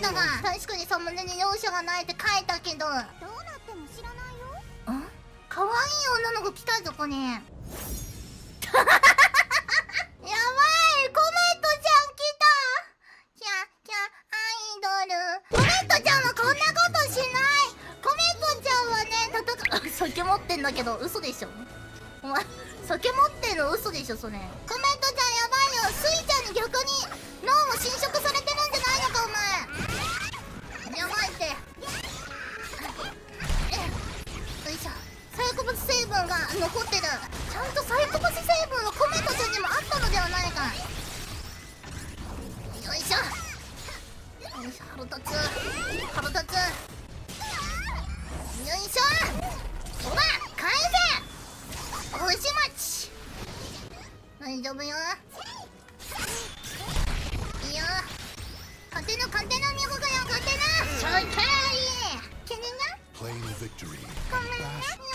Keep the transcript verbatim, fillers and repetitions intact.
んだが、確かにサムネに容赦がないって書いたけど、どうなっても知らないよ。ん？可愛い女の子来たぞこれ。やばい、コメントちゃん来た。キャキャアイドル。コメントちゃんはこんなことしない。コメントちゃんはね、戦う酒持ってんだけど嘘でしょ。お前酒持ってんの嘘でしょそれ。コメントちゃんやばいよ。スイちゃんに逆に脳を侵食されてるんじゃないのかお前。やばいって。よいしょ。サイコパス成分が残ってる。ちゃんとサイコパス成分はコメントちゃんにもあったのではないか。よいしょよいしょ。腹立つ腹立つ。よいしょ。ほら返せおしまち。大丈夫よ。いいよ。勝てぬ勝てぬみほがよ勝てぬ。しょいかいけねな。ごめんね。